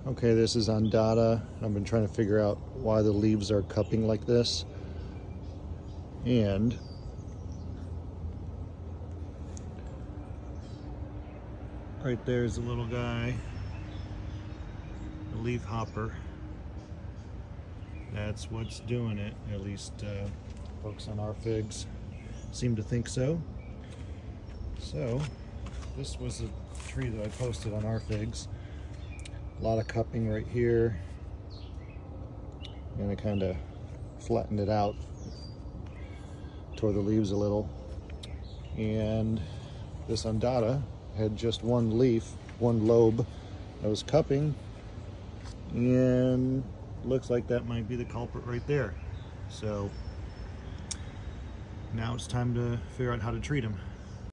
Okay, this is Undata. I've been trying to figure out why the leaves are cupping like this. And right there's a little guy, a leaf hopper. That's what's doing it. At least folks on our figs seem to think so. So this was a tree that I posted on our figs. A lot of cupping right here, and I kind of flattened it out, tore the leaves a little, and this Undata had just one leaf, one lobe that was cupping, and looks like that might be the culprit right there. So now it's time to figure out how to treat him.